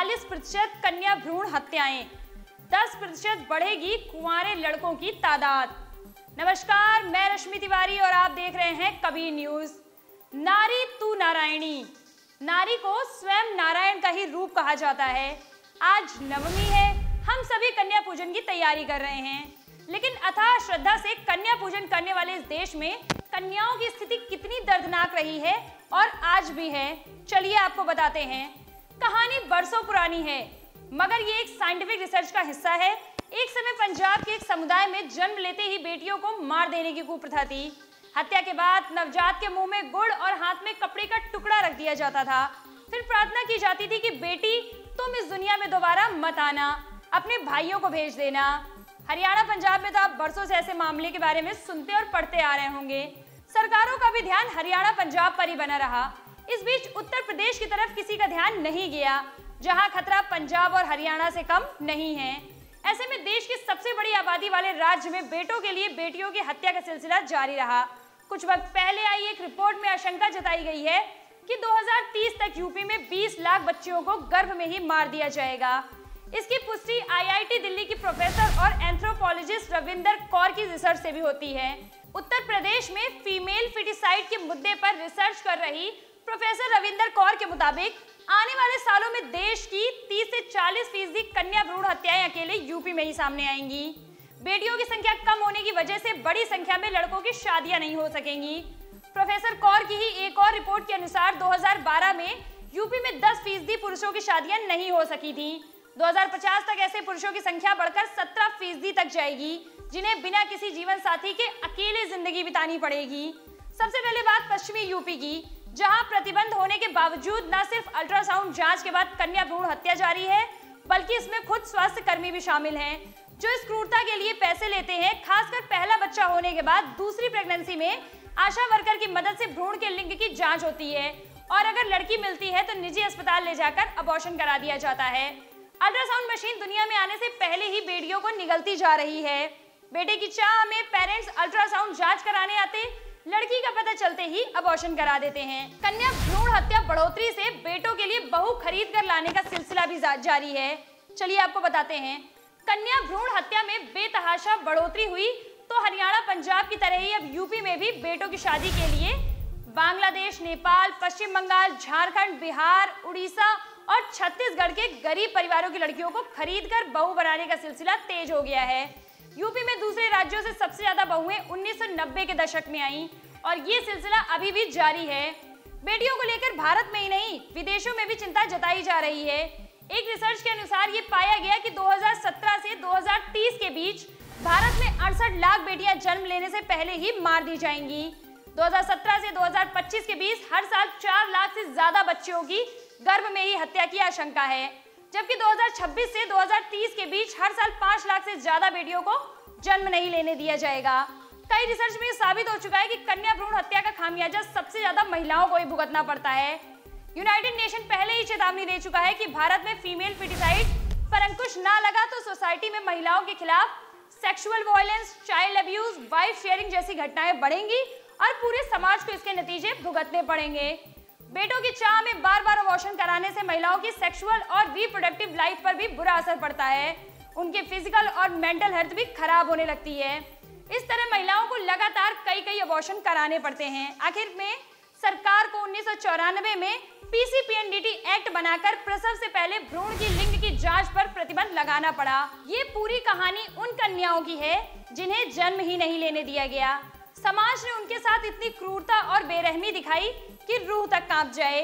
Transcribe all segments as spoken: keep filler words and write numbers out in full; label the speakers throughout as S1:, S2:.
S1: चालीस प्रतिशत कन्या भ्रूण हत्याएं, दस प्रतिशत बढ़ेगी कुंवारे लड़कों की तादाद। नमस्कार, मैं रश्मि तिवारी और आप देख रहे हैं कबीर न्यूज। नारी तू नारायणी। नारी को स्वयं नारायण का ही रूप कहा जाता है। आज नवमी है, हम सभी कन्या पूजन की तैयारी कर रहे हैं, लेकिन अथाह श्रद्धा से कन्या पूजन करने वाले इस देश में कन्याओं की स्थिति कितनी दर्दनाक रही है और आज भी है, चलिए आपको बताते हैं। कहानी बरसों पुरानी है, मगर ये एक साइंटिफिक रिसर्च का हिस्सा है। एक समय पंजाब के एक समुदाय में जन्म लेते ही बेटियों को मार देने की कुप्रथा थी। हत्या के बाद नवजात के मुंह में गुड़ और हाथ में कपड़े का टुकड़ा रख दिया जाता था। फिर प्रार्थना की जाती थी कि बेटी तुम इस दुनिया में दोबारा मत आना, अपने भाइयों को भेज देना। हरियाणा पंजाब में तो आप बरसों से ऐसे मामले के बारे में सुनते और पढ़ते आ रहे होंगे। सरकारों का भी ध्यान हरियाणा पंजाब पर ही बना रहा। इस बीच उत्तर प्रदेश की तरफ किसी का ध्यान नहीं गया, जहां खतरा पंजाब और हरियाणा से कम नहीं है। ऐसे में देश की सबसे बड़ी आबादी वाले राज्य में बेटों के लिए बेटियों की हत्या का सिलसिला जारी रहा। कुछ वक्त पहले आई एक रिपोर्ट में आशंका जताई गई है कि दो हज़ार तीस तक यूपी में बीस लाख बच्चियों को गर्भ में ही मार दिया जाएगा। इसकी पुष्टि आई आई टी दिल्ली की प्रोफेसर और एंथ्रोपोलॉजिस्ट रविंदर कौर की रिसर्च से भी होती है। उत्तर प्रदेश में फीमेल फिटिसाइड के मुद्दे पर रिसर्च कर रही प्रोफेसर रविंदर कौर के मुताबिक आने वाले सालों में देश की तीस से चालीस फीसदी कन्या भ्रूण हत्याएं अकेले यूपी में ही सामने आएंगी। बेटियों की संख्या कम होने की वजह से बड़ी संख्या में लड़कों की शादियां नहीं हो सकेंगी। प्रोफेसर कौर की ही एक और रिपोर्ट के अनुसार दो हज़ार बारह में यूपी में दस फीसदी पुरुषों की शादियां नहीं हो सकी थी। दो हज़ार पचास तक ऐसे पुरुषों की संख्या बढ़कर सत्रह फीसदी तक जाएगी, जिन्हें बिना किसी जीवन साथी के अकेले जिंदगी बितानी पड़ेगी। सबसे पहले बात पश्चिमी यूपी की, जहां प्रतिबंध होने के बावजूद न सिर्फ अल्ट्रासाउंड जांच के बाद कन्या भ्रूण हत्या जारी है, बल्कि इसमें खुद स्वास्थ्य कर्मी भी शामिल हैं, जो इस क्रूरता के लिए पैसे लेते हैं। खासकर पहला बच्चा होने के बाद दूसरी प्रेगनेंसी में आशा वर्कर की मदद से भ्रूण के लिंग की जांच होती है और अगर लड़की मिलती है तो निजी अस्पताल ले जाकर अबॉर्शन करा दिया जाता है। अल्ट्रासाउंड मशीन दुनिया में आने से पहले ही बेटियों को निगलती जा रही है। बेटे की चाह में पेरेंट्स अल्ट्रासाउंड जांच कराने आते, लड़की का पता चलते ही अबॉर्शन करा देते हैं। कन्या भ्रूण हत्या बढ़ोतरी से बेटों के लिए बहू खरीद कर लाने का सिलसिला भी जारी है। चलिए आपको बताते हैं। कन्या भ्रूण हत्या में बेतहाशा बढ़ोतरी हुई तो हरियाणा पंजाब की तरह ही अब यूपी में भी बेटों की शादी के लिए बांग्लादेश, नेपाल, पश्चिम बंगाल, झारखंड, बिहार, उड़ीसा और छत्तीसगढ़ के गरीब परिवारों की लड़कियों को खरीद कर बहू बनाने का सिलसिला तेज हो गया है। यूपी में दूसरे राज्यों से सबसे ज्यादा बहुएं उन्नीस सौ नब्बे के दशक में आईं और ये सिलसिला अभी भी जारी है। बेटियों को लेकर भारत में ही नहीं, विदेशों में भी चिंता जताई जा रही है। एक रिसर्च के अनुसार ये पाया गया कि दो हज़ार सत्रह से दो हज़ार तीस के बीच भारत में अड़सठ लाख बेटियां जन्म लेने से पहले ही मार दी जाएंगी। दो हज़ार सत्रह से दो हज़ार पच्चीस के बीच हर साल चार लाख से ज्यादा बच्चियों की गर्भ में ही हत्या की आशंका है, जबकि दो हज़ार छब्बीस से दो हज़ार तीस के बीच हर साल पाँच लाख से ज्यादा बेटियों को जन्म नहीं लेने दिया जाएगा। कई रिसर्च में साबित हो चुका है कि कन्या भ्रूण हत्या का खामियाजा सबसे ज्यादा महिलाओं को ही भुगतना पड़ता है। यूनाइटेड नेशन पहले ही चेतावनी दे चुका है कि भारत में फीमेल फिटिसाइड पर अंकुश ना लगा तो सोसाइटी में महिलाओं के खिलाफ sexual violence, child abuse, wife sharing जैसी घटनाएं बढ़ेंगी और पूरे समाज को इसके नतीजे भुगतने पड़ेंगे। बेटों की चाह में बार बार अबॉर्शन कराने से महिलाओं की सेक्सुअल और रिप्रोडक्टिव लाइफ पर भी बुरा असर पड़ता है। उनके फिजिकल और मेंटल हेल्थ भी खराब होने लगती है। इस तरह महिलाओं को लगातार कई कई अबॉर्शन कराने पड़ते हैं। आखिर में सरकार को उन्नीस सौ चौरानवे में P C P N D T act बनाकर प्रसव से पहले भ्रूण की लिंग की जांच पर प्रतिबंध लगाना पड़ा। ये पूरी कहानी उन कन्याओं की है जिन्हें जन्म ही नहीं लेने दिया गया। समाज ने उनके साथ इतनी क्रूरता और बेरहमी दिखाई कि रूह तक कांप जाए।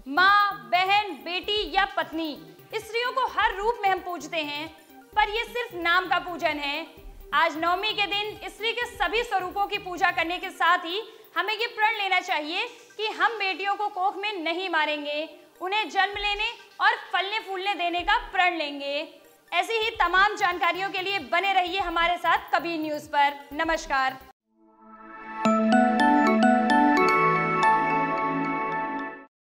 S1: माँ, बहन, बेटी या पत्नी, स्त्रियों को हर रूप में हम पूजते हैं, पर यह सिर्फ नाम का पूजन है। आज नवमी के दिन स्त्री के सभी स्वरूपों की पूजा करने के साथ ही हमें ये प्रण लेना चाहिए कि हम बेटियों को कोख में नहीं मारेंगे, उन्हें जन्म लेने और फलने फूलने देने का प्रण लेंगे। ऐसी ही तमाम जानकारियों के लिए बने रहिए हमारे साथ कबीर न्यूज़ पर। नमस्कार।